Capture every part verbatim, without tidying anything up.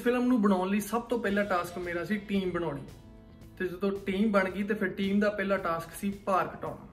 Film नूं बनाउण लई सब तो पहला टास्क मेरा सी टीम बनाउणी ते जदों टीम बन गई तो फिर टीम दा पहला टास्क सी भार घटाउणा।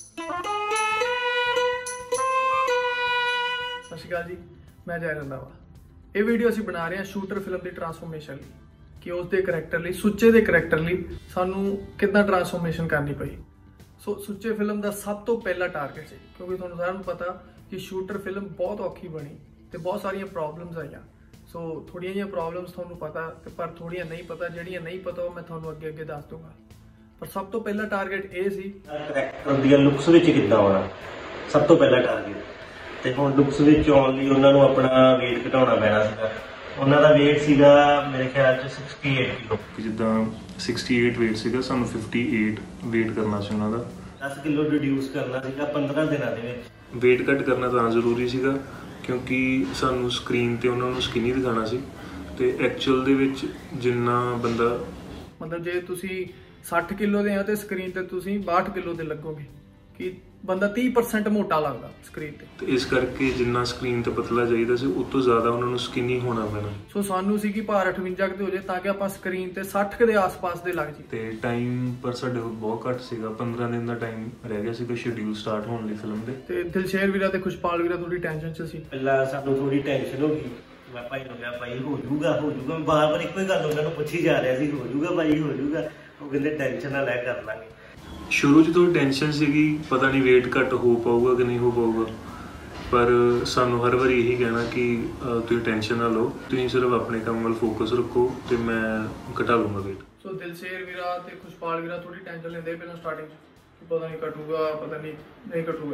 सत श्री अकाल जी, मैं जय रंधावा। ये वीडियो असीं बना रहे हैं शूटर फिल्म की ट्रांसफॉर्मेशन लई कि उसके करैक्टर लई सुच्चे के करैक्टर लई सानूं कितना ट्रांसफॉर्मेशन करनी पई। सो सुच्चे फिल्म का सब तो पहला टारगेट है क्योंकि तुहानूं सारिआं नूं पता कि शूटर फिल्म बहुत औखी बनी तो बहुत सारिया प्रॉब्लम्स आईयां। सो थोड़ियां जिहियां प्रॉब्लम्स तुहानूं पता पर थोड़ियां नहीं पता, जिहड़ियां नहीं पता वो मैं तुहानूं अगे अगे दस दूंगा। पर सब तो पहला टारगेट ये सी करैक्टर दी लुक्स विच किद्दां आउणा, सब तो पहला टारगेट। ते हुण लुक्स विच आउण लई उन्हां नूं अपना वेट घटाउणा पैना सीगा। उन्हां दा वेट सीगा मेरे ख्याल च अड़सठ किलो, जिद्दां अड़सठ वेट सीगा सानूं अट्ठावन वेट करना सी उन्हां दा। दस किलो रिड्यूस करना सीगा पंद्रह दिनां दे विच। वेट घट करना तां जरूरी सीगा क्योंकि सानूं स्क्रीन ते उन्हां नूं स्किनी दिखाना सी ते एक्चुअल दे विच जिन्ना बंदा मतलब जे तुसीं साठ किलो दे आ ते स्क्रीन ते तुसीं बासठ किलो दे लगोगे कि बंदा तीस परसेंट मोटा लगदा स्क्रीन ते। ते इस करके जिन्ना स्क्रीन ते पतला चाहिदा सी उस तो ज़्यादा उन्हां नूं स्किनी होना पैना। सो सानू सी कि भार अठवंजा के हो जाए ताकि आपां स्क्रीन ते साठ के दे आस पास दे लग जी। ते टाइम पर साडे कोल बहुत घट सीगा, पंद्रह दिन दा टाइम रह गया सीगा शेड्यूल स्टार्ट होने लई फिल्म दे। ते दिलशेर वीरा ते खुशपाल वीरा थोड़ी टेंशन च सी। पहला सानू थोड़ी टेंशन हो गई, मैं भाई नूं कहा भाई हो जूगा हो जूगा, मैं बार बार इक्को ही गल उन्हां नूं पुछी जा रहा सी हो जूगा भाई हो जूगा। वो कहंदे टेंशन ना लै कर लांगे। शुरू च थोड़ी टेंशन सीगी, पता नहीं वेट घट हो पाऊगा कि नहीं हो पाऊगा, पर सानू हर बार यही कहना कि तुम टेंशन ना लो, तुम सिर्फ अपने काम वाल फोकस रखो तो मैं घटा लूँगा वेट। सो दिलशेर वीरा ते खुशपाल वीरा थोड़ी टेंशन लेंदे पहले स्टार्टिंग कि पता नहीं घटूगा पता नहीं नहीं घटूगा।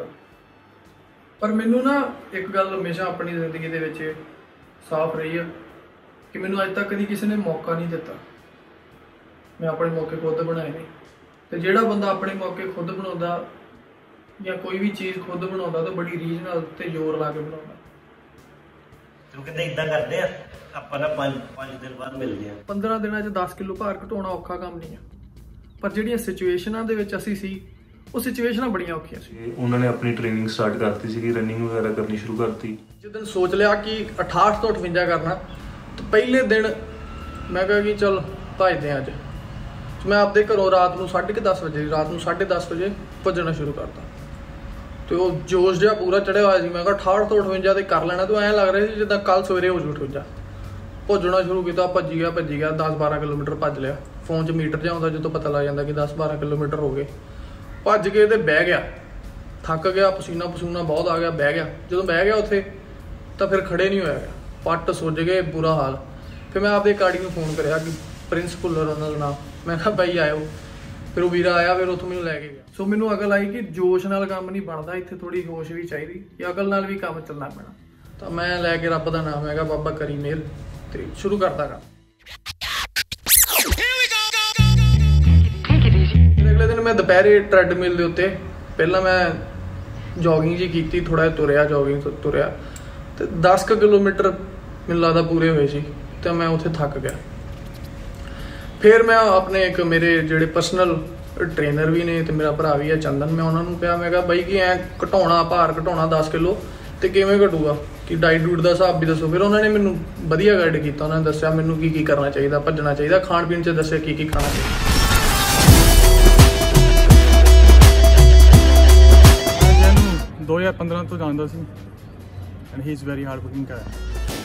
पर मैनू ना एक गल हमेशा अपनी जिंदगी दे विच साफ रही है कि मैनू अज तक कभी किसी ने मौका नहीं दिता। मैं अपने मौके खुद बनाए नहीं तो जिहड़ा बंदा अपने मौके खुद बनाउंदा या कोई भी चीज़ खुद बनाउंदा तो बड़ी रीझ नाल ते जोर ला के बनाउंदा। तू कहंदे इदां करदे आ ਆਪਾਂ ਨਾ ਪੰਜ ਪੰਜ ਦਿਨ ਬਾਅਦ ਮਿਲਦੇ ਆ। पंद्रह ਦਿਨਾਂ 'ਚ दस किलो भार घटाउणा औखा काम नहीं है, पर ਜਿਹੜੀਆਂ ਸਿਚੁਏਸ਼ਨਾਂ ਦੇ ਵਿੱਚ ਅਸੀਂ ਸੀ ਉਹ ਸਿਚੁਏਸ਼ਨਾਂ ਬੜੀਆਂ ਔਖੀਆਂ ਸੀ। ਉਹਨਾਂ ਨੇ ਆਪਣੀ ਟ੍ਰੇਨਿੰਗ ਸਟਾਰਟ ਕਰਤੀ ਸੀ, ਰਨਿੰਗ ਵਗੈਰਾ ਕਰਨੀ ਸ਼ੁਰੂ ਕਰਤੀ। ਜਦੋਂ ਸੋਚ ਲਿਆ ਕਿ अठाहठ ਤੋਂ अठवंजा करना तो पहले दिन मैं कहा कि चल भजदे अज। मैं आपदे घरों रात को साढ़े के दस बजे रात को साढ़े दस बजे भजना शुरू करता तो वो जोश जहा पूरा चढ़िया हुआ मैं कहा अठाहठ तो अठवंजा तो कर लेना। तो ऐ लग रहा है जिदा कल सवेरे हो जू अठवंजा। भजना शुरू किया, भजी गया भजी गया दस बारह किलोमीटर भज लिया। फोन च मीटर जहा आता जो पता लग जाता कि दस बारह किलोमीटर हो गए। भज के तो बह गया, थक गया, पसीना पसूना बहुत आ गया, बह गया। जो बह गया उत्थे तो फिर खड़े नहीं होया गया, पट सुज गए, बुरा हाल। फिर मैं आपके गाड़ी में फोन कराया कि प्रिंस भुल्लर उन्होंने नाम, मैं कहा भाई आयो। फिर वो वीरा आया, फिर उतों मैनूं लैके गया। सो मैनूं अकल आई कि जोश नाल काम नहीं बनता, इत्थे थोड़ी होश भी चाहिए या अकल नाल भी काम चलना पैना। तो मैं लैके रब दा नाम हैगा बाबा करी मेहर ते शुरू करता काम। अगले दिन मैं दोपहरे ट्रेडमिल दे उत्ते पहला मैं जॉगिंग जी की, थोड़ा तुरया जॉगिंग तुरया तो दस क किलोमीटर मैनूं लगदा पूरे होए सी तो मैं उत्थे थक गया। फिर मैं अपने एक मेरे जोड़े परसनल ट्रेनर भी ने तो मेरा भरा भी है चंदन, मैं उन्होंने कहा मैं कहा बई कि ऐ घटाउणा भार घटाउणा दस किलो तो किवें घटूगा कि डाइट डूट का हिसाब भी दसो। फिर उन्होंने मैनू वधिया गाइड किया, उन्होंने दस्सिया मैनू की की करना चाहिए, भजना चाहिए, खाण पीण च दस्सिया की की खाना चाहिए। दो हज़ार पंद्रह तो जानता सी and he is very hard working guy.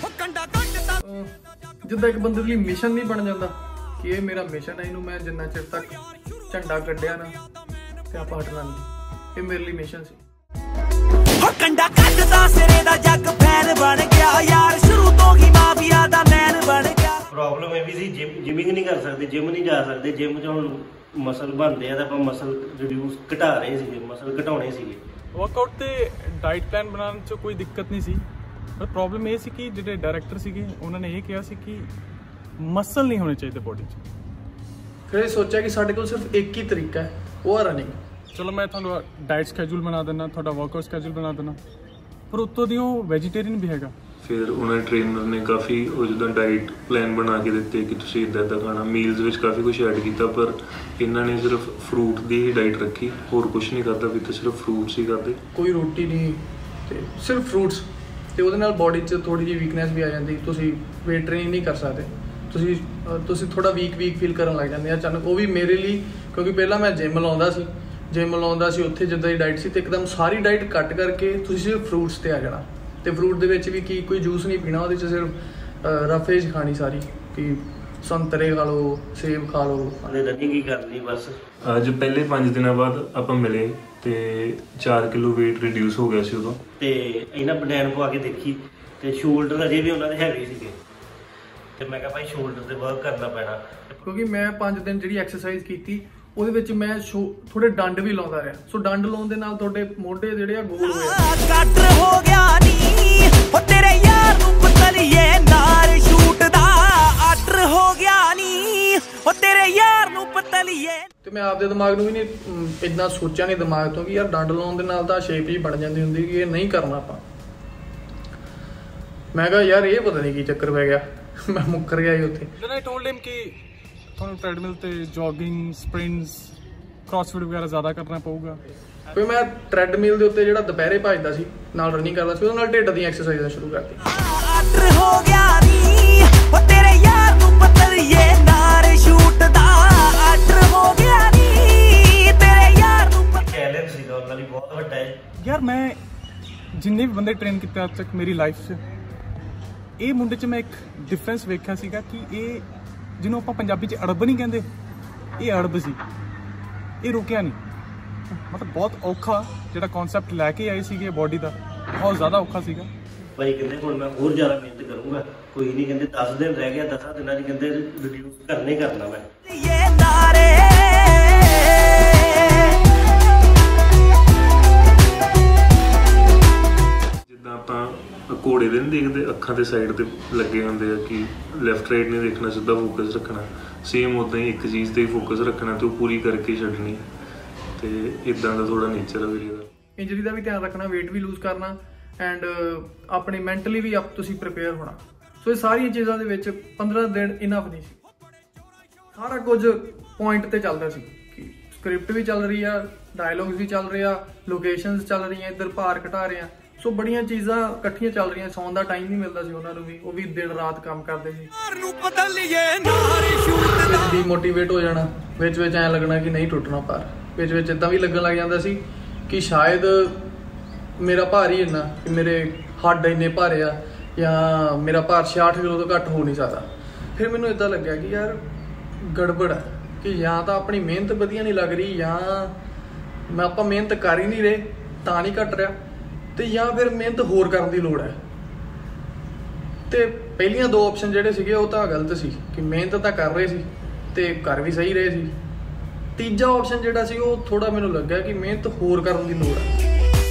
जिद्दां एक बंदे लई मिशन नहीं बन जाता कि ये मेरा मिशन है, इनू मैं जिन्ना चिर तक झंडा कड्ढिया ना ते आपां हटना नहीं, ये मेरे लिए मिशन सी। कंडा कटदा सिरे दा जग फैन बन गया यार, शुरू तो ही माफिया दा मैन बन गया। प्रॉब्लम ये भी सी जिम जिमिंग नहीं कर सकते, जिम नहीं जा सकते। जिम च हुण मसल बनते हैं तो आपां मसल रिड्यूस घटा रहे सीगे, मसल घटाउणे सीगे। वर्कआउट ते डाइट प्लान बनाने च कोई दिक्कत नहीं सी, पर प्रॉब्लम ये सी कि जिहड़े डायरैक्टर सीगे उन्होंने ये कहा सी कि मसल नहीं होने चाहिए बॉडी च। फिर सोचा कि साढ़े को सिर्फ एक ही तरीका है, वो है रनिंग। चलो मैं थोड़ा डाइट स्कैड्यूल बना देना, थोड़ा वर्कआउट स्कैड्यूल बना देना, पर उत्तों दी वो वेजिटेरियन भी हैगा। फिर उन्होंने ट्रेनर ने काफ़ी जिदा डाइट प्लान बना के दिते कि तुसीं इदां इदां खाना, मील्स विच काफ़ी कुछ ऐड किया, पर इन्होंने सिर्फ फ्रूट की ही डाइट रखी, होर कुछ नहीं करता, फिर तो सिर्फ फ्रूट्स ही करते, कोई रोटी नहीं ते सिर्फ फ्रूट्स। तो वो बॉडी च थोड़ी जी वीकनेस भी आ जाती, तुसीं वेट ट्रेनिंग नहीं कर सकते। ਤੁਸੀਂ ਅਹ ਤੁਸੀਂ ਥੋੜਾ ਵੀਕ ਵੀਕ ਫੀਲ ਕਰਨ ਲੱਗ ਜਾਂਦੇ ਆ ਅਚਾਨਕ। ਉਹ ਵੀ ਮੇਰੇ ਲਈ, ਕਿਉਂਕਿ ਪਹਿਲਾਂ ਮੈਂ ਜਿਮ ਲਾਉਂਦਾ ਸੀ ਜਿਮ ਲਾਉਂਦਾ ਸੀ ਉੱਥੇ ਜਿੱਦਾਂ ਦੀ ਡਾਈਟ ਸੀ, ਤੇ ਇੱਕਦਮ ਸਾਰੀ ਡਾਈਟ ਕੱਟ ਕਰਕੇ ਤੁਸੀਂ ਸਿਰਫ ਫਰੂਟਸ ਤੇ ਆ ਜਾਣਾ, ਤੇ ਫਰੂਟ ਦੇ ਵਿੱਚ ਵੀ ਕੀ ਕੋਈ ਜੂਸ ਨਹੀਂ ਪੀਣਾ, ਉਹਦੇ 'ਚ ਸਿਰਫ ਰਫੇਜ ਖਾਣੀ ਸਾਰੀ, ਕਿ ਸੰਤਰੇ ਖਾ ਲਓ, ਸੇਬ ਖਾ ਲਓ। ਉਹਨੇ ਰਨਿੰਗ ਹੀ ਕਰਨੀ ਬਸ। ਅੱਜ ਪਹਿਲੇ ਪੰਜ ਦਿਨਾਂ ਬਾਅਦ ਆਪਾਂ ਮਿਲੇ ਤੇ ਚਾਰ ਕਿਲੋ weight ਰਿਡਿਊਸ ਹੋ ਗਿਆ ਸੀ ਉਦੋਂ। ਤੇ ਇਹਨਾਂ ਬਨੈਣ ਪਵਾ ਕੇ ਦੇਖੀ ਤੇ ਸ਼ੋਲਡਰ ਅਜੇ ਵੀ ਉਹਨਾਂ ਦੇ ਹੈਵੀ ਸੀਗੇ, ਤੇ ਮੈਂ ਕਿਹਾ ਭਾਈ ਸ਼ੋਲਡਰ ਤੇ ਵਰਕ ਕਰਨਾ ਪੈਣਾ। ਕਿਉਂਕਿ ਮੈਂ ਪੰਜ ਦਿਨ ਜਿਹੜੀ ਐਕਸਰਸਾਈਜ਼ ਕੀਤੀ ਉਹਦੇ ਵਿੱਚ ਮੈਂ ਥੋੜੇ ਡੰਡ ਵੀ ਲਾਉਂਦਾ ਰਿਹਾ, ਸੋ ਡੰਡ ਲਾਉਣ ਦੇ ਨਾਲ ਤੁਹਾਡੇ ਮੋਢੇ ਜਿਹੜੇ ਆ ਗੋਲ ਹੋਏ ਆ। ਕੱਟ ਹੋ ਗਿਆ ਨੀ ਉਹ ਤੇਰੇ ਯਾਰ ਨੂੰ ਪਤਲੀਏ ਨਾਰ ਸ਼ੂਟ ਦਾ ਆਰਡਰ ਹੋ ਗਿਆ ਨੀ ਉਹ ਤੇਰੇ ਯਾਰ ਨੂੰ ਪਤਲੀਏ। ਤੇ ਮੈਂ ਆਪਦੇ ਦਿਮਾਗ ਨੂੰ ਵੀ ਨਹੀਂ ਇਦਾਂ ਸੋਚਿਆ ਨਹੀਂ ਦਿਮਾਗ ਤੋਂ ਕਿ ਯਾਰ ਡੰਡ ਲਾਉਣ ਦੇ ਨਾਲ ਤਾਂ ਸ਼ੇਪ ਹੀ ਬਣ ਜਾਂਦੀ ਹੁੰਦੀ ਕਿ ਇਹ ਨਹੀਂ ਕਰਨਾ ਆਪਾਂ। ਮੈਂ ਕਿਹਾ ਯਾਰ ਇਹ ਪਤਾ ਨਹੀਂ ਕੀ ਚੱਕਰ ਪੈ ਗਿਆ, ਮੈਂ ਮੁੱਕਰ ਗਿਆ ਹੀ ਉੱਥੇ। Then I told him ਕਿ ਤੁਹਾਨੂੰ ਟ੍ਰੈਡਮਿਲ ਤੇ ਜੋਗਿੰਗ, ਸਪ੍ਰਿੰਟਸ, ਕ੍ਰੋਸਫਿਟ ਵਗੈਰਾ ਜ਼ਿਆਦਾ ਕਰਨਾ ਪਊਗਾ। ਫਿਰ ਮੈਂ ਟ੍ਰੈਡਮਿਲ ਦੇ ਉੱਤੇ ਜਿਹੜਾ ਦੁਪਹਿਰੇ ਭੱਜਦਾ ਸੀ, ਨਾਲ ਰਨਿੰਗ ਕਰਦਾ ਸੀ, ਉਹਦੇ ਨਾਲ ਢਿੱਡ ਦੀਆਂ ਐਕਸਰਸਾਈਜ਼ਾਂ ਸ਼ੁਰੂ ਕਰਤੀ। ਆਰਡਰ ਹੋ ਗਿਆ ਨੀ ਉਹ ਤੇਰੇ ਯਾਰ ਨੂੰ ਪਤਲੀਏ ਨਾਰ ਸ਼ੂਟ ਦਾ ਆਰਡਰ ਹੋ ਗਿਆ ਨੀ ਤੇਰੇ ਯਾਰ ਨੂੰ। ਚੈਲੰਜ ਸੀਗਾ ਉਹਨਾਂ ਲਈ ਬਹੁਤ ਵੱਡਾ ਹੈ ਯਾਰ ਮੈਂ ਜਿੰਨੇ ਵੀ ਬੰਦੇ ਟ੍ਰੇਨ ਕੀਤੇ ਅੱਜ ਤੱਕ ਮੇਰੀ ਲਾਈਫ 'ਚ, ਇਹ ਮੁੰਡੇ 'ਚ ਮੈਂ ਇੱਕ ਡਿਫਰੈਂਸ ਵੇਖਿਆ ਸੀਗਾ ਕਿ ਇਹ ਜਿਹਨੂੰ ਆਪਾਂ ਪੰਜਾਬੀ 'ਚ ਅੜਬ ਨਹੀਂ ਕਹਿੰਦੇ, ਇਹ ਅੜਬ ਸੀ, ਇਹ ਰੁਕਿਆ ਨਹੀਂ। ਮਤਲਬ ਬਹੁਤ ਔਖਾ ਜਿਹੜਾ ਕਨਸੈਪਟ ਲੈ ਕੇ ਆਏ ਸੀਗੇ ਬੋਡੀ ਦਾ, ਬਹੁਤ ਜ਼ਿਆਦਾ ਔਖਾ ਸੀਗਾ। ਭਾਈ ਕਹਿੰਦੇ ਹੁਣ ਮੈਂ ਹੋਰ ਜ਼ਿਆਦਾ ਮਿਹਨਤ ਕਰੂੰਗਾ, ਕੋਈ ਨਹੀਂ ਕਹਿੰਦੇ ਦਸ ਦਿਨ ਰਹਿ ਗਿਆ, ਦਸਾਂ ਦਿਨਾਂ 'ਚ ਕਹਿੰਦੇ ਰਿਡਿਊਸ ਕਰਨੇ ਕਰਨਾ ਮੈਂ। ਇਹ ਨਾਰੇ ਜਿੱਦਾਂ ਆਪਾਂ ਘੋੜੇ ਦੇ ਨਹੀਂ ਦੇਖਦੇ, ਅੱਖਾਂ ਦੇ ਸਾਈਡ ਤੇ ਲੱਗੇ ਹੁੰਦੇ ਆ ਕਿ ਲੈਫਟ ਰਾਈਟ ਨਹੀਂ ਦੇਖਣਾ, ਸਿੱਧਾ ਫੋਕਸ ਰੱਖਣਾ, ਸੇਮ ਉਦਾਂ ਹੀ ਇੱਕ ਚੀਜ਼ ਤੇ ਹੀ ਫੋਕਸ ਰੱਖਣਾ ਤੇ ਉਹ ਪੂਰੀ ਕਰਕੇ ਛੱਡਣੀ। ਤੇ ਇਦਾਂ ਦਾ ਥੋੜਾ ਨੇਚਰ ਆ ਵੀਰੇ ਦਾ। ਇੰਜਰੀ ਦਾ ਵੀ ਧਿਆਨ ਰੱਖਣਾ, weight ਵੀ ਲੂਜ਼ ਕਰਨਾ, ਐਂਡ ਆਪਣੇ ਮੈਂਟਲੀ ਵੀ ਆਪ ਤੁਸੀਂ ਪ੍ਰਿਪੇਅਰ ਹੋਣਾ। ਸੋ ਇਹ ਸਾਰੀਆਂ ਚੀਜ਼ਾਂ ਦੇ ਵਿੱਚ ਪੰਦਰਾਂ ਦਿਨ ਇਨਫ ਨਹੀਂ ਸੀ। ਸਾਰਾ ਕੁਝ ਪੁਆਇੰਟ ਤੇ ਚੱਲਦਾ ਸੀ ਕਿ ਸਕ੍ਰਿਪਟ ਵੀ ਚੱਲ ਰਹੀ ਆ, ਡਾਇਲੌਗਸ ਵੀ ਚੱਲ ਰਹੇ ਆ, ਲੋਕੇਸ਼ਨਸ ਚੱਲ ਰਹੀਆਂ, ਇੱਧਰ ਭਾਰ ਘਟਾ ਰਹੇ ਆ। ਸੋ ਬੜੀਆਂ ਚੀਜ਼ਾਂ ਇਕੱਠੀਆਂ ਚੱਲ ਰਹੀਆਂ, ਸੌਣ ਦਾ ਟਾਈਮ ਨਹੀਂ ਮਿਲਦਾ ਸੀ ਉਹਨਾਂ ਨੂੰ ਵੀ, ਉਹ ਵੀ ਦਿਨ ਰਾਤ ਕੰਮ ਕਰਦੇ ਸੀ। ਨੂੰ ਪਤਲੀਏ ਨਾਰ ਸ਼ੂਟ ਦਾ ਡੀਮੋਟੀਵੇਟ ਹੋ ਜਾਣਾ, ਵਿੱਚ ਵਿੱਚ ਐਂ ਲੱਗਣਾ ਕਿ ਨਹੀਂ ਟੁੱਟਣਾ ਭਾਰ, ਵਿੱਚ ਵਿੱਚ ਇਦਾਂ ਵੀ ਲੱਗਣ ਲੱਗ ਜਾਂਦਾ ਸੀ ਕਿ ਸ਼ਾਇਦ ਮੇਰਾ ਭਾਰ ਹੀ ਇੰਨਾ, ਕਿ ਮੇਰੇ ਹੱਡ ਇੰਨੇ ਭਾਰੇ ਆ, ਜਾਂ ਮੇਰਾ ਭਾਰ ਛਿਆਹਠ ਕਿਲੋ ਤੋਂ ਘੱਟ ਹੋ ਨਹੀਂ ਸਕਦਾ। ਫਿਰ ਮੈਨੂੰ ਇਦਾਂ ਲੱਗਿਆ ਕਿ ਯਾਰ ਗੜਬੜ ਹੈ, ਕਿ ਜਾਂ ਤਾਂ ਆਪਣੀ ਮਿਹਨਤ ਵਧੀਆ ਨਹੀਂ ਲੱਗ ਰਹੀ, ਜਾਂ ਮੈਂ ਆਪਾਂ ਮਿਹਨਤ ਕਰ ਹੀ ਨਹੀਂ ਰਹੇ ਤਾਂ ਨਹੀਂ ਘਟ ਰਿਹਾ, ਤੇ ਜਾਂ ਫਿਰ ਮਿਹਨਤ ਹੋਰ ਕਰਨ ਦੀ ਲੋੜ ਹੈ। ਤੇ ਪਹਿਲੀਆਂ ਦੋ ਆਪਸ਼ਨ ਜਿਹੜੇ ਸੀਗੇ ਉਹ ਤਾਂ ਗਲਤ ਸੀ, ਕਿ ਮਿਹਨਤ ਤਾਂ ਕਰ ਰਹੇ ਸੀ ਤੇ ਕਰ ਵੀ ਸਹੀ ਰਹੇ ਸੀ। ਤੀਜਾ ਆਪਸ਼ਨ ਜਿਹੜਾ ਸੀ ਉਹ ਥੋੜਾ ਮੈਨੂੰ ਲੱਗਿਆ ਕਿ ਮਿਹਨਤ ਹੋਰ ਕਰਨ ਦੀ ਲੋੜ ਹੈ।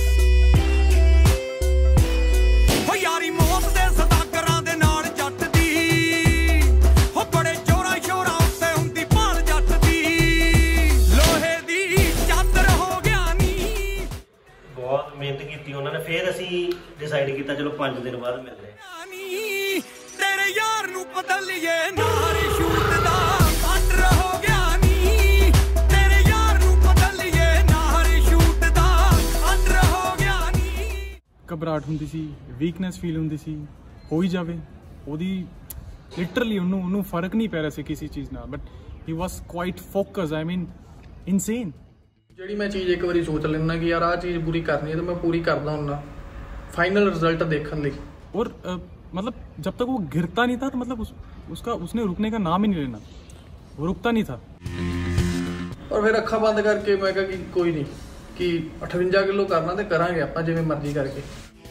ਹੋ ਯਾਰੀ ਮੌਤ ਦੇ ਸਦਾਗਰਾਂ ਦੇ ਨਾਲ ਜੱਟ ਦੀ, ਹੋ ਬੜੇ ਚੋਰਾ ਸ਼ੋਰਾ ਉੱਤੇ ਹੁੰਦੀ ਭਾਲ ਜੱਟ ਦੀ, ਲੋਹੇ ਦੀ ਚਾਦਰ ਹੋ ਗਿਆ ਨੀ। ਬਹੁਤ ਮਿਹਨਤ ਕੀਤੀ ਉਹਨਾਂ ਨੇ। ਫਿਰ ਅਸੀਂ ਡਿਸਾਈਡ ਕੀਤਾ ਚਲੋ ਪੰਜ ਦਿਨ ਬਾਅਦ ਮਿਲਦੇ ਹਾਂ। ਨੀ ਤੇਰੇ ਯਾਰ ਨੂੰ ਪਤਲੀਏ ਨਾਰ ਸ਼ੂਟ ਦਾ ਆਰਡਰ ਹੋ ਗਿਆ ਨੀ ਤੇਰੇ ਯਾਰ ਨੂੰ ਪਤਲੀਏ ਨਾਰ ਸ਼ੂਟ ਦਾ ਆਰਡਰ ਹੋ ਗਿਆ ਨੀ। ਘਬਰਾਹਟ ਹੁੰਦੀ ਸੀ, ਵੀਕਨੈਸ ਫੀਲ ਹੁੰਦੀ ਸੀ, ਹੋ ਹੀ ਜਾਵੇ ਉਹਦੀ ਲਿਟਰਲੀ ਉਹਨੂੰ ਉਹਨੂੰ ਫਰਕ ਨਹੀਂ ਪੈ ਰਿਹਾ ਸੀ ਕਿਸੇ ਚੀਜ਼ ਨਾਲ, but he was quite focus, I mean insane. ਜਿਹੜੀ ਮੈਂ ਚੀਜ਼ ਇੱਕ ਵਾਰੀ ਸੋਚ ਲੈਂਦਾ ਕਿ ਯਾਰ ਆਹ ਚੀਜ਼ ਪੂਰੀ ਕਰਨੀ ਹੈ, ਤਾਂ ਮੈਂ ਪੂਰੀ ਕਰਦਾ ਹੁੰਦਾ फाइनल रिजल्ट देखने लिए। और आ, मतलब जब तक वो गिरता नहीं था तो मतलब उस, उसका उसने रुकने का नाम ही नहीं लेना, वो रुकता नहीं था। और फिर अखा बंद करके मैं कहा कि कोई नहीं, कि अठवंजा किलो करना तो करांगे आप जिवें मर्जी करके।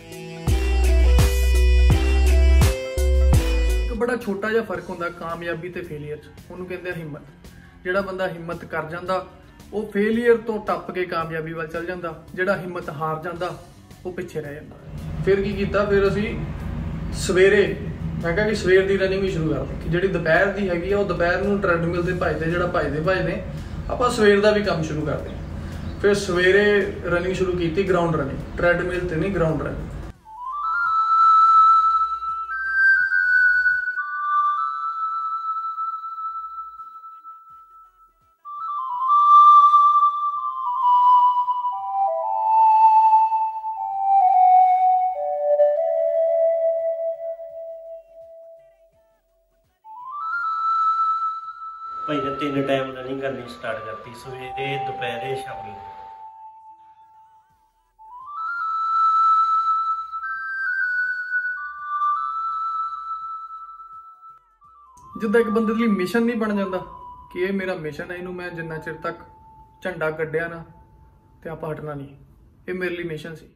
एक बड़ा छोटा जिहा फर्क हुंदा कामयाबी ते फेलियर च, उहनूं कहंदे हिम्मत। जिहड़ा बंदा हिम्मत कर जांदा वो फेलियर तो टप के कामयाबी वाल चल जांदा, जिहड़ा हिम्मत हार जांदा वो पिछे रह जांदा। फिर की कीता, फिर असीं सवेरे मैं कहा कि सवेर की रनिंग भी शुरू कर दी, कि जिहड़ी दोपहर की हैगी आ, दोपहर नूं ट्रैडमिल ते भजदे, जिहड़ा भजदे भजदे आपां सवेर दा भी काम शुरू करते हैं। फिर सवेरे रनिंग शुरू की, ग्राउंड रनिंग, ट्रैडमिल ते नहीं, ग्राउंड रनिंग। ਭਾਈ ਨੇ ਤਿੰਨ ਟਾਈਮ ਰਨਿੰਗ ਕਰਨੀ ਸਟਾਰਟ ਕਰਤੀ, ਸਵੇਰੇ ਦੁਪਹਿਰੇ ਸ਼ਾਮੀ। ਜਿੱਦਾਂ ਇੱਕ ਬੰਦੇ ਲਈ ਮਿਸ਼ਨ ਨਹੀਂ ਬਣ ਜਾਂਦਾ ਕਿ ਇਹ ਮੇਰਾ ਮਿਸ਼ਨ ਹੈ, ਇਹਨੂੰ ਮੈਂ ਜਿੰਨਾ ਚਿਰ ਤੱਕ ਝੰਡਾ ਗੱਡਿਆ ਨਾ ਤੇ ਆਪਾਂ ਹਟਣਾ ਨਹੀਂ, ਇਹ ਮੇਰੇ ਲਈ ਮਿਸ਼ਨ ਸੀ।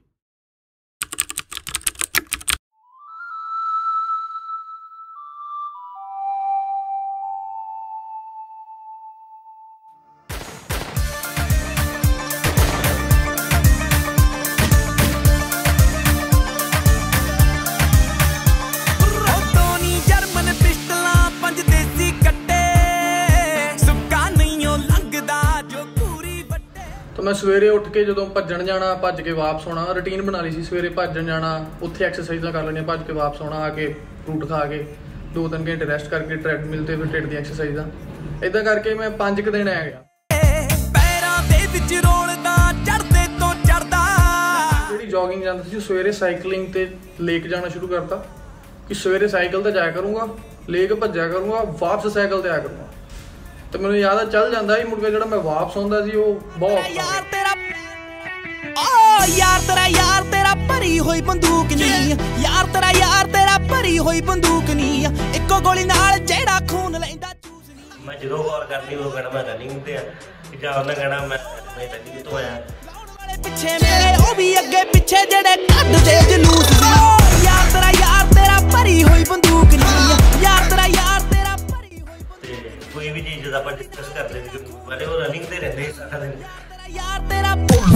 ਮੈਂ ਸਵੇਰੇ ਉੱਠ ਕੇ ਜਦੋਂ ਭੱਜਣ ਜਾਣਾ, ਭੱਜ ਕੇ ਵਾਪਸ ਆਉਣਾ, ਰੂਟੀਨ ਬਣਾ ਲਈ ਸੀ। ਸਵੇਰੇ ਭੱਜਣ ਜਾਣਾ, ਉੱਥੇ ਐਕਸਰਸਾਈਜ਼ਾਂ ਕਰ ਲੈਣੀਆਂ, ਭੱਜ ਕੇ ਵਾਪਸ ਆਉਣਾ, ਆ ਕੇ ਫਰੂਟ ਖਾ ਕੇ ਦੋ ਤਿੰਨ ਘੰਟੇ ਰੈਸਟ ਕਰਕੇ ਟ੍ਰੈਡਮਿਲ ਤੇ ਫਿਰ ਢਿੱਡ ਦੀਆਂ ਐਕਸਰਸਾਈਜ਼ਾਂ। ਇਦਾਂ ਕਰਕੇ ਮੈਂ ਪੰਜ ਕੁ ਦਿਨ ਆ ਗਿਆ। ਪੈਰਾਂ ਦੇ ਵਿੱਚ ਰੋਲਦਾ ਚੜਦੇ ਤੋਂ ਚੜਦਾ। ਜਿਹੜੀ ਜੋਗਿੰਗ ਜਾਂਦੀ ਸੀ, ਸਵੇਰੇ ਸਾਈਕਲਿੰਗ ਤੇ ਲੇਕ ਜਾਣਾ ਸ਼ੁਰੂ ਕਰਤਾ ਕਿ ਸਵੇਰੇ ਸਾਈਕਲ ਤੇ ਜਾਇਆ ਕਰੂੰਗਾ, ਲੇਕ ਭੱਜਿਆ ਕਰੂੰਗਾ, ਵਾਪਸ ਸਾਈਕਲ ਤੇ ਆਇਆ ਕਰੂੰਗਾ। ਤੇ ਮੈਨੂੰ ਯਾਦ ਆ ਚੱਲ ਜਾਂਦਾ ਸੀ, ਮੁੜ ਕੇ ਜਿਹੜਾ ਮੈਂ ਵਾਪਸ ਆਉਂਦਾ ਸੀ ਉਹ ਬਹੁਤ ਯਾਰ ਤੇਰਾ ਓ ਯਾਰ ਤੇਰਾ ਯਾਰ ਤੇਰਾ ਭਰੀ ਹੋਈ ਬੰਦੂਕ ਨਹੀਂ, ਯਾਰ ਤੇਰਾ ਯਾਰ ਤੇਰਾ ਭਰੀ ਹੋਈ ਬੰਦੂਕ ਨਹੀਂ, ਇੱਕੋ ਗੋਲੀ ਨਾਲ ਜਿਹੜਾ ਖੂਨ ਲੈਂਦਾ ਚੂਸ ਨਹੀਂ। ਮੈਂ ਜਦੋਂ ਕਾਲ ਕਰਨੀ ਉਹ ਕਹਿਣਾ ਮੈਂ ਰਨਿੰਗ ਤੇ ਆ, ਜਾਂ ਉਹਨਾਂ ਕਹਿਣਾ ਮੈਂ ਮੈਂ ਰਨਿੰਗ ਤੋਂ ਆਇਆ। ਪਿੱਛੇ ਮੇਰੇ ਉਹ ਵੀ ਅੱਗੇ ਪਿੱਛੇ ਜਿਹੜੇ ਕੱਢਦੇ ਜਲੂਸ ਸੀ। ਯਾਰ ਤੇਰਾ ਯਾਰ ਤੇਰਾ ਭਰੀ ਹੋਈ ਬੰਦੂਕ ਨਹੀਂ, ਯਾਰ ਤੇਰਾ ਯਾਰ ਤੇਰਾ ਭਰੀ ਹੋਈ ਤੇ ਕੋਈ ਵੀ ਚੀਜ਼ ਜਦੋਂ ਆਪਾਂ ਡਿਸਕਸ ਕਰਦੇ ਸੀ ਵਾਲੇ ਉਹ ਰਨਿੰਗ ਤੇ ਰਹਿੰਦੇ ਸਾਰਾ ਦਿਨ। ਯਾਰ ਤੇਰਾ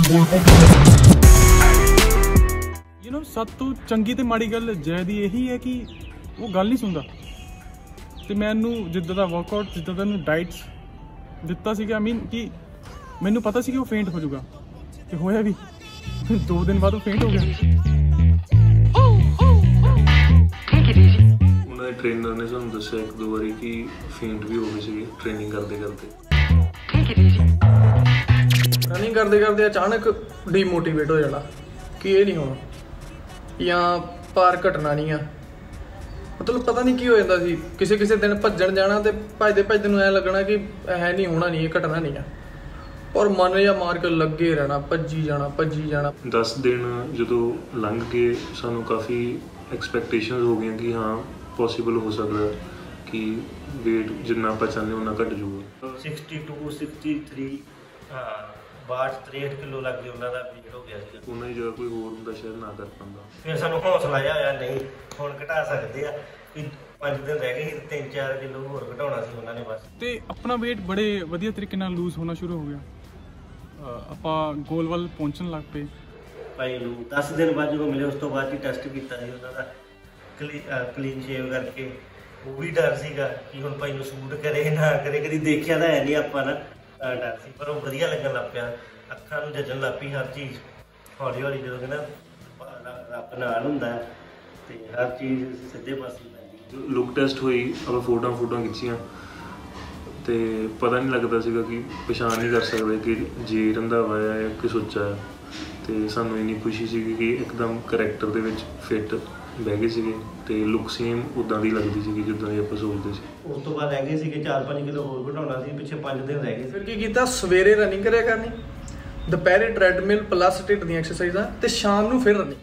ਯੂ نو ਸਭ ਤੋਂ ਚੰਗੀ ਤੇ ਮਾੜੀ ਗੱਲ ਜੈ ਦੀ ਇਹੀ ਹੈ ਕਿ ਉਹ ਗੱਲ ਨਹੀਂ ਸੁਣਦਾ। ਤੇ ਮੈਨੂੰ ਜਿੱਦਾਂ ਦਾ ਵਰਕਆਊਟ, ਜਿੱਦਾਂ ਦਾ ਨੂੰ ਡਾਈਟਸ ਦਿੱਤਾ ਸੀਗਾ, ਆਈ ਮੀਨ ਕਿ ਮੈਨੂੰ ਪਤਾ ਸੀ ਕਿ ਉਹ ਫੇਂਟ ਹੋ ਜਾਊਗਾ, ਤੇ ਹੋਇਆ ਵੀ। ਦੋ ਦਿਨ ਬਾਅਦ ਉਹ ਫੇਂਟ ਹੋ ਗਿਆ। ਉਹਨਾਂ ਦੇ ਟ੍ਰੇਨਰ ਨੇ ਸਾਨੂੰ ਦੱਸਿਆ ਇੱਕ ਦੋ ਵਾਰੀ ਕਿ ਫੇਂਟ ਵੀ ਹੋ ਗਏ ਸੀਗੇ ਟ੍ਰੇਨਿੰਗ ਕਰਦੇ ਕਰਦੇ। ਰਨਿੰਗ ਕਰਦੇ ਕਰਦੇ ਅਚਾਨਕ ਡੀਮੋਟੀਵੇਟ ਹੋ ਜਾਣਾ ਕਿ ਇਹ ਨਹੀਂ ਹੋਣਾ ਜਾਂ ਭਾਰ ਘਟਣਾ ਨਹੀਂ ਆ। ਮਤਲਬ ਪਤਾ ਨਹੀਂ ਕੀ ਹੋ ਜਾਂਦਾ ਸੀ। ਕਿਸੇ ਕਿਸੇ ਦਿਨ ਭੱਜਣ ਜਾਣਾ ਤੇ ਭੱਜਦੇ ਭੱਜਦੇ ਨੂੰ ਐਂ ਲੱਗਣਾ ਕਿ ਹੈ ਨਹੀਂ ਹੋਣਾ ਨਹੀਂ, ਇਹ ਘਟਣਾ ਨਹੀਂ ਆ, ਔਰ ਮਨ ਜਾਂ ਮਾਰ ਕੇ ਲੱਗੇ ਰਹਿਣਾ, ਭੱਜੀ ਜਾਣਾ ਭੱਜੀ ਜਾਣਾ। ਦਸ ਦਿਨ ਜਦੋਂ ਲੰਘ ਕੇ ਸਾਨੂੰ ਕਾਫੀ ਐਕਸਪੈਕਟੇਸ਼ਨਸ ਹੋ ਗਈਆਂ ਕਿ ਹਾਂ ਪੋਸੀਬਲ ਹੋ ਸਕਦਾ ਕਿ ਵੇਟ ਜਿੰਨਾ ਆਪਾਂ ਚਾਹੁੰਦੇ ਉਨਾ ਘਟ ਜਾਊਗਾ। ਸਿਕਸਟੀ ਟੂ ਸਿਕਸਟੀ ਥ੍ਰੀ ਹਾਂ ਬਾਹਠ ਤਰੇਹਠ ਕਿਲੋ ਲੱਗ ਗਏ ਉਹਨਾਂ ਦਾ ਵੇਟ ਹੋ ਗਿਆ ਸੀ। ਉਹਨਾਂ ਦੀ ਜਗ੍ਹਾ ਕੋਈ ਹੋਰ ਹੁੰਦਾ ਸ਼ਾਇਦ ਨਾ ਕਰ ਪਾਉਂਦਾ। ਫਿਰ ਸਾਨੂੰ ਹੌਸਲਾ ਜਿਹਾ ਹੋਇਆ ਨਹੀਂ ਹੁਣ ਘਟਾ ਸਕਦੇ ਆ, ਕਿ ਪੰਜ ਦਿਨ ਰਹਿ ਗਏ ਸੀ, ਤਿੰਨ ਚਾਰ ਕਿਲੋ ਹੋਰ ਘਟਾਉਣਾ ਸੀ ਉਹਨਾਂ ਨੇ ਬਸ। ਤੇ ਆਪਣਾ weight ਬੜੇ ਵਧੀਆ ਤਰੀਕੇ ਨਾਲ ਲੂਜ਼ ਹੋਣਾ ਸ਼ੁਰੂ ਹੋ ਗਿਆ। ਆਪਾਂ ਗੋਲ ਵੱਲ ਪਹੁੰਚਣ ਲੱਗ ਪਏ। ਭਾਈ ਨੂੰ ਦਸ ਦਿਨ ਬਾਅਦ ਜਦੋਂ ਮਿਲੇ ਉਸ ਤੋਂ ਬਾਅਦ ਹੀ ਟੈਸਟ ਕੀਤਾ ਸੀ ਉਹਨਾਂ ਦਾ, ਕਲੀਨ ਸ਼ੇਵ ਕਰਕੇ। ਉਹ ਵੀ ਡਰ ਸੀਗਾ ਕਿ ਹੁਣ ਭਾਈ ਨੂੰ ਸੂਟ ਕਰੇ ਨਾ ਕਰੇ, ਕਦੀ ਦੇਖਿਆ ਤਾਂ ਹੈ ਨਹੀਂ ਆਪਾਂ ਨਾ, ਡਰ ਸੀ। ਪਰ ਉਹ ਵਧੀਆ ਲੱਗਣ ਲੱਗ ਪਿਆ, ਅੱਖਾਂ ਨੂੰ ਜੱਜਣ ਲੱਗ ਪਈ ਹਰ ਚੀਜ਼। ਹੌਲੀ ਹੌਲੀ ਜਦੋਂ ਕਹਿੰਦਾ ਰੱਬ ਨਾਲ ਹੁੰਦਾ ਤੇ ਹਰ ਚੀਜ਼ ਸਿੱਧੇ ਪਾਸੇ ਪੈਂਦੀ। ਲੁੱਕ ਟੈਸਟ ਹੋਈ, ਆਪਾਂ ਫੋਟੋਆਂ ਫੋਟੋਆਂ ਖਿੱਚੀਆਂ ਤੇ ਪਤਾ ਨਹੀਂ ਲੱਗਦਾ ਸੀਗਾ ਕਿ ਪਛਾਣ ਨਹੀਂ ਕਰ ਸਕਦੇ ਕਿ ਜੇ ਰੰਧਾਵਾ ਹੈ ਜਾਂ ਕਿ ਸੁੱਚਾ ਹੈ। ਤੇ ਸਾਨੂੰ ਇੰਨੀ ਖੁਸ਼ੀ ਸੀਗੀ ਕਿ ਇੱਕਦਮ ਕਰੈਕਟਰ ਦੇ ਵਿੱਚ ਫਿੱਟ ਬਹਿ ਗਏ ਸੀਗੇ ਤੇ ਲੁੱਕ ਸੇਮ ਉੱਦਾਂ ਦੀ ਲੱਗਦੀ ਸੀਗੀ ਜਿੱਦਾਂ ਦੀ ਆਪਾਂ ਸੋਚਦੇ ਸੀ। ਉਸ ਤੋਂ ਬਾਅਦ ਰਹਿ ਗਏ ਸੀਗੇ ਚਾਰ ਪੰਜ ਕਿਲੋ ਹੋਰ ਘਟਾਉਣਾ ਸੀ, ਪਿੱਛੇ ਪੰਜ ਦਿਨ ਰਹਿ ਗਏ। ਫਿਰ ਕੀ ਕੀਤਾ, ਸਵੇਰੇ ਰਨਿੰਗ ਕਰਿਆ ਕਰਨੀ, ਦੁਪਹਿਰੇ ਟ੍ਰੈਡਮਿਲ ਪਲੱਸ ਢਿੱਡ ਦੀਆਂ ਐਕਸਰਸਾਈਜ਼ਾਂ, ਤੇ ਸ਼ਾਮ ਨੂੰ ਫਿਰ ਰਨਿੰਗ।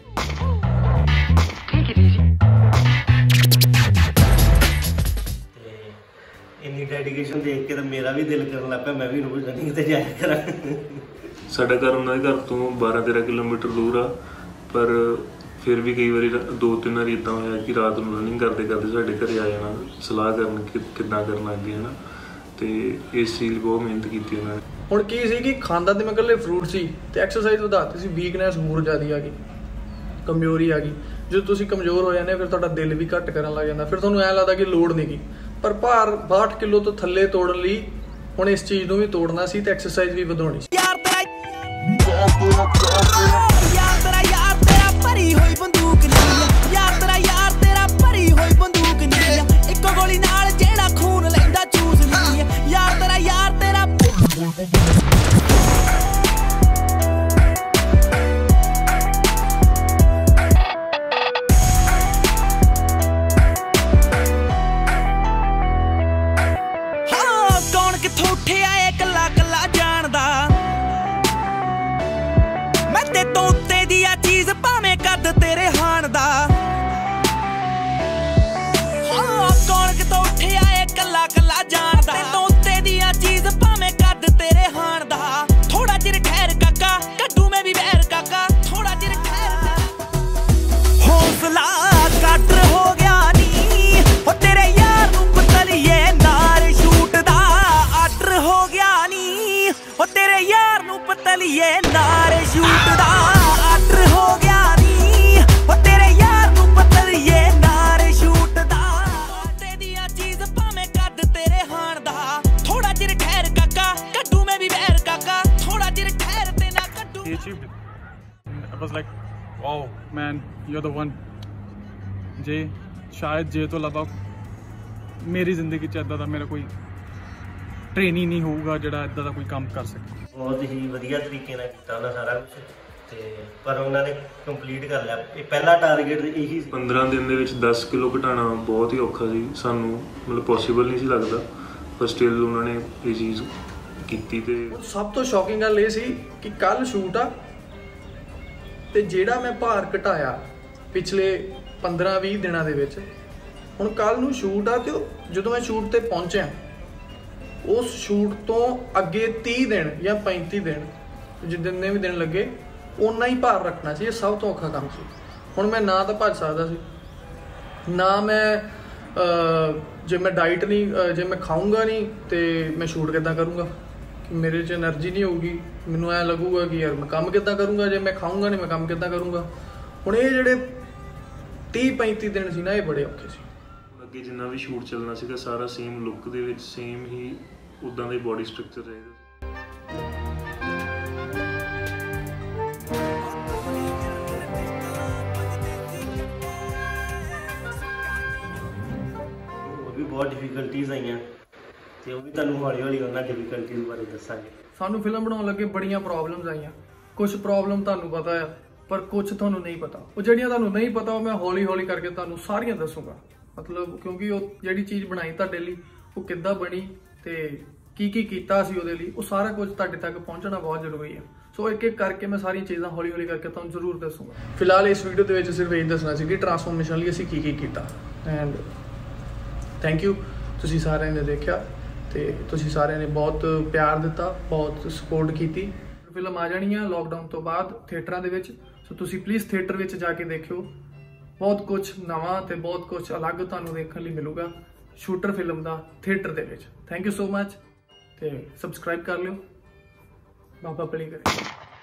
ਇੰਨੀ ਡੈਡੀਕੇਸ਼ਨ ਦੇਖ ਕੇ ਤਾਂ ਮੇਰਾ ਵੀ ਦਿਲ ਕਰਨ ਲੱਗ ਪਿਆ ਮੈਂ ਵੀ ਰੋਜ਼ ਰਨਿੰਗ ਤੇ ਜਾਇਆ ਕਰਾਂ। ਸਾਡਾ ਘਰ ਉਹਨਾਂ ਦੇ ਘਰ ਤੋਂ ਬਾਰਾਂ ਤੇਰਾਂ ਕਿਲੋਮੀਟਰ ਦੂਰ ਆ, ਪਰ ਫਿਰ ਵੀ ਕਈ ਵਾਰੀ ਦੋ ਤਿੰਨ ਵਾਰੀ ਇੱਦਾਂ ਹੋਇਆ ਕਿ ਰਾਤ ਨੂੰ ਰਨਿੰਗ ਕਰਦੇ ਕਰਦੇ ਸਾਡੇ ਘਰੇ ਆ ਜਾਣਾ, ਸਲਾਹ ਕਰਨ ਕਿ ਕਿੱਦਾਂ ਕਰਨਾ ਅੱਗੇ ਹੈ ਨਾ। ਤੇ ਇਸ ਚੀਜ਼ ਲਈ ਬਹੁਤ ਮਿਹਨਤ ਕੀਤੀ ਉਹਨਾਂ ਨੇ। ਹੁਣ ਕੀ ਸੀ ਕਿ ਖਾਂਦਾ ਤੇ ਮੈਂ ਇਕੱਲੇ ਫਰੂਟ ਸੀ ਤੇ ਐਕਸਰਸਾਈਜ਼ ਵਧਾਤੀ ਸੀ, ਵੀਕਨੈਸ ਹੋਰ ਜ਼ਿਆਦਾ ਆ ਗਈ, ਕਮਜ਼ੋਰੀ ਆ ਗਈ। ਜਦੋਂ ਤੁਸੀਂ ਕਮਜ਼ੋਰ ਹੋ ਜਾਂਦੇ ਫਿਰ ਤੁਹਾਡਾ ਦਿਲ ਵੀ ਘੱਟ ਕਰਨ ਲੱਗ ਜਾਂਦਾ, ਫਿਰ ਤੁਹਾਨੂੰ ਐਂ ਲੱਗਦਾ ਕਿ ਲੋੜ ਨਹੀਂ ਗੀ। ਪਰ ਭਾਰ ਬਾਹਠ ਕਿਲੋ ਤੋਂ ਥੱਲੇ ਤੋੜਨ ਲਈ ਹੁਣ ਇਸ ਚੀਜ਼ ਨੂੰ ਵੀ ਤੋੜਨਾ ਸੀ ਤੇ ਐਕਸਰਸਾਈਜ਼ ਵੀ ਵਧਾਉਣੀ ਸੀ। ਯਾਰ ਤੇਰਾ ਯਾਰ ਤੇਰਾ ਯਾਰ ਤੇਰਾ ਭਰੀ ਹੋਈ ਬੰਦੂਕ ਨਹੀਂ, ਯਾਰ ਤੇਰਾ ਯਾਰ ਤੇਰਾ ਭਰੀ ਹੋਈ ਬੰਦੂਕ ਨਹੀਂ, ਇੱਕੋ ਗੋਲੀ ਨਾਲ ਜਿਹੜਾ ਖੂਨ ਲੈਂਦਾ ਚੂਸ ਨਹੀਂ, ਯਾਰ ਤੇਰਾ ਯਾਰ ਤੇਰਾ ਹਾਂ ਕੌਣ ਯੂ ਆਰ ਦ ਵਨ। ਜੇ ਸ਼ਾਇਦ ਜੇ ਤੋਂ ਇਲਾਵਾ ਮੇਰੀ ਜ਼ਿੰਦਗੀ 'ਚ ਇੱਦਾਂ ਦਾ ਮੇਰਾ ਕੋਈ ਟ੍ਰੇਨ ਹੀ ਨਹੀਂ ਹੋਊਗਾ ਜਿਹੜਾ ਇੱਦਾਂ ਦਾ ਕੋਈ ਕੰਮ ਕਰ ਸਕੇ। ਬਹੁਤ ਹੀ ਵਧੀਆ ਤਰੀਕੇ ਨਾਲ ਕੀਤਾ ਉਹਨਾਂ ਸਾਰਾ ਕੁਝ, ਤੇ ਪਰ ਉਹਨਾਂ ਨੇ ਕੰਪਲੀਟ ਕਰ ਲਿਆ। ਇਹ ਪਹਿਲਾ ਟਾਰਗੇਟ ਇਹੀ ਸੀ। ਪੰਦਰਾਂ ਦਿਨ ਦੇ ਵਿੱਚ ਦਸ ਕਿਲੋ ਘਟਾਉਣਾ ਬਹੁਤ ਹੀ ਔਖਾ ਸੀ ਸਾਨੂੰ, ਮਤਲਬ ਪੋਸੀਬਲ ਨਹੀਂ ਸੀ ਲੱਗਦਾ, ਪਰ ਸਟਿਲ ਉਹਨਾਂ ਨੇ ਇਹ ਚੀਜ਼ ਕੀਤੀ। ਤੇ ਸਭ ਤੋਂ ਸ਼ੌਕਿੰਗ ਗੱਲ ਇਹ ਸੀ ਕਿ ਕੱਲ ਸ਼ੂਟ ਆ ਤੇ ਜਿਹੜਾ ਮੈਂ ਭਾਰ ਘਟਾਇਆ ਪਿਛਲੇ ਪੰਦਰਾਂ ਵੀਹ ਦਿਨਾਂ ਦੇ ਵਿੱਚ, ਹੁਣ ਕੱਲ ਨੂੰ ਸ਼ੂਟ ਆ ਤੇ ਜਦੋਂ ਮੈਂ ਸ਼ੂਟ ਤੇ ਪਹੁੰਚਿਆ ਉਸ ਸ਼ੂਟ ਤੋਂ ਅੱਗੇ ਤੀਹ ਦਿਨ ਜਾਂ ਪੈਂਤੀ ਦਿਨ ਜਿੰਨੇ ਵੀ ਦਿਨ ਲੱਗੇ ਓਨਾ ਹੀ ਭਾਰ ਰੱਖਣਾ ਸੀ। ਇਹ ਸਭ ਤੋਂ ਔਖਾ ਕੰਮ ਸੀ। ਹੁਣ ਮੈਂ ਨਾ ਤਾਂ ਭੱਜ ਸਕਦਾ ਸੀ, ਨਾ ਮੈਂ ਜੇ ਮੈਂ ਡਾਈਟ ਨਹੀਂ, ਜੇ ਮੈਂ ਖਾਊਂਗਾ ਨਹੀਂ ਤੇ ਮੈਂ ਸ਼ੂਟ ਕਿੱਦਾਂ ਕਰੂੰਗਾ, ਮੇਰੇ 'ਚ એનર્ਜੀ ਨਹੀਂ ਹੋਊਗੀ, ਮੈਨੂੰ ਐਂ ਲੱਗੂਗਾ ਕਿ ਯਾਰ ਮੈਂ ਕੰਮ ਕਿੱਦਾਂ ਕਰੂੰਗਾ, ਜੇ ਮੈਂ ਖਾਊਂਗਾ ਨਹੀਂ ਮੈਂ ਕੰਮ ਕਿੱਦਾਂ ਕਰੂੰਗਾ। ਹੁਣ ਇਹ ਜਿਹੜੇ ਤੀਹ ਪੈਂਤੀ ਦਿਨ ਸੀ ਨਾ, ਇਹ ਬੜੇ ਔਖੇ ਸੀ। ਅੱਗੇ ਜਿੰਨਾ ਵੀ ਸ਼ੂਟ ਚੱਲਣਾ ਸੀਗਾ ਸਾਰਾ ਸੇਮ ਲੁੱਕ ਦੇ ਵਿੱਚ, ਸੇਮ ਹੀ ਉੱਦਾਂ ਦਾ ਹੀ ਬੋਡੀ ਸਟਰਕਚਰ ਰਹੇਗਾ। ਹੋਰ ਵੀ ਬਹੁਤ ਡਿਫਿਕਲਟੀਜ਼ ਆਈਆਂ ਤੇ ਉਹ ਵੀ ਤੁਹਾਨੂੰ ਹੌਲੀ ਹੌਲੀ ਉਹਨਾਂ ਡਿਫਿਕਲਟੀਜ਼ ਬਾਰੇ ਦੱਸਾਂਗੇ। ਸਾਨੂੰ ਫਿਲਮ ਬਣਾਉਣ ਲੱਗੇ ਬੜੀਆਂ ਪ੍ਰੋਬਲਮਸ ਆਈਆਂ। ਕੁਝ ਪ੍ਰੋਬਲਮ ਤੁਹਾਨੂੰ ਪਤਾ ਆ ਪਰ ਕੁਝ ਤੁਹਾਨੂੰ ਨਹੀਂ ਪਤਾ। ਉਹ ਜਿਹੜੀਆਂ ਤੁਹਾਨੂੰ ਨਹੀਂ ਪਤਾ ਉਹ ਮੈਂ ਹੌਲੀ ਹੌਲੀ ਕਰਕੇ ਤੁਹਾਨੂੰ ਸਾਰੀਆਂ ਦੱਸੂਗਾ। ਮਤਲਬ ਕਿਉਂਕਿ ਉਹ ਜਿਹੜੀ ਚੀਜ਼ ਬਣਾਈ ਤੁਹਾਡੇ ਲਈ ਉਹ ਕਿੱਦਾਂ ਬਣੀ ਤੇ ਕੀ ਕੀ ਕੀਤਾ ਸੀ ਉਹਦੇ ਲਈ, ਉਹ ਸਾਰਾ ਕੁਝ ਤੁਹਾਡੇ ਤੱਕ ਪਹੁੰਚਣਾ ਬਹੁਤ ਜ਼ਰੂਰੀ ਹੈ। ਸੋ ਇੱਕ ਇੱਕ ਕਰਕੇ ਮੈਂ ਸਾਰੀਆਂ ਚੀਜ਼ਾਂ ਹੌਲੀ ਹੌਲੀ ਕਰਕੇ ਤੁਹਾਨੂੰ ਜ਼ਰੂਰ ਦੱਸੂਗਾ। ਫਿਲਹਾਲ ਇਸ ਵੀਡੀਓ ਦੇ ਵਿੱਚ ਸਿਰਫ ਇਹ ਦੱਸਣਾ ਸੀ ਕਿ ਟਰਾਂਸਫੋਰਮੇਸ਼ਨ ਲਈ ਅਸੀਂ ਕੀ ਕੀ ਕੀਤਾ। ਐਂਡ ਥੈਂਕ ਯੂ, ਤੁਸੀਂ ਸਾਰਿਆਂ ਨੇ ਦੇਖਿਆ ਤੇ ਤੁਸੀਂ ਸਾਰਿਆਂ ਨੇ ਬਹੁਤ ਪਿਆਰ ਦਿੱਤਾ, ਬਹੁਤ ਸਪੋਰਟ ਕੀਤੀ। ਫਿਲਮ ਆ ਜਾਣੀ ਆ ਲੋਕਡਾਊਨ ਤੋਂ ਬਾਅਦ ਥੀਏਟਰਾਂ ਦੇ ਵਿੱਚ, ਸੋ ਤੁਸੀਂ ਪਲੀਜ਼ ਥੀਏਟਰ ਵਿੱਚ ਜਾ ਕੇ ਦੇਖਿਓ। ਬਹੁਤ ਕੁਝ ਨਵਾਂ ਤੇ ਬਹੁਤ ਕੁਝ ਅਲੱਗ ਤੁਹਾਨੂੰ ਦੇਖਣ ਲਈ ਮਿਲੂਗਾ ਸ਼ੂਟਰ ਫਿਲਮ ਦਾ ਥੀਏਟਰ ਦੇ ਵਿੱਚ। ਥੈਂਕ ਯੂ ਸੋ ਮਚ ਤੇ ਸਬਸਕ੍ਰਾਈਬ ਕਰ ਲਿਓ। ਬਾਬਾ ਭਲੀ ਕਰੇ।